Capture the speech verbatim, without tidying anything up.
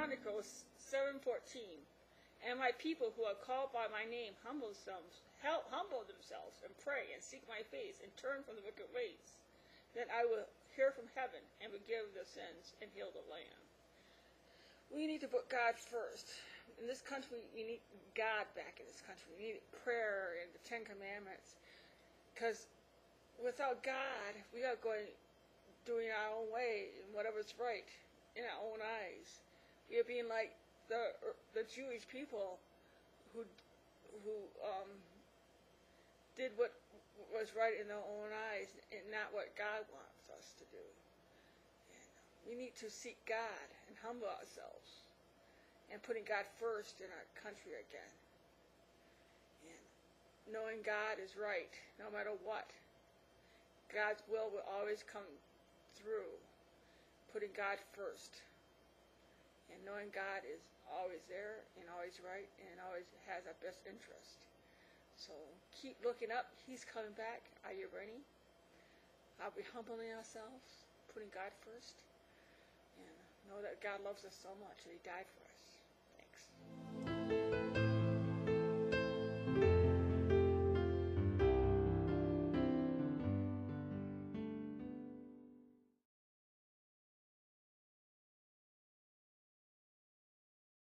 Chronicles seven fourteen. And my people who are called by my name humble themselves, help, humble themselves and pray and seek my face and turn from the wicked ways. Then I will hear from heaven and forgive their sins and heal the land. We need to put God first. In this country, we need God back in this country. We need prayer and the Ten Commandments. Because without God, we are going doing our own way and whatever's right in our own eyes. We are being like the the Jewish people who who um, did what was right in their own eyes and not what God wants us to do. And we need to seek God and humble ourselves and putting God first in our country again. And knowing God is right no matter what. God's will will always come through. Putting God first. And knowing God is always there and always right and always has our best interest. So keep looking up. He's coming back. Are you ready? Are we humbling ourselves? Putting God first? And know that God loves us so much that He died for us. Thanks.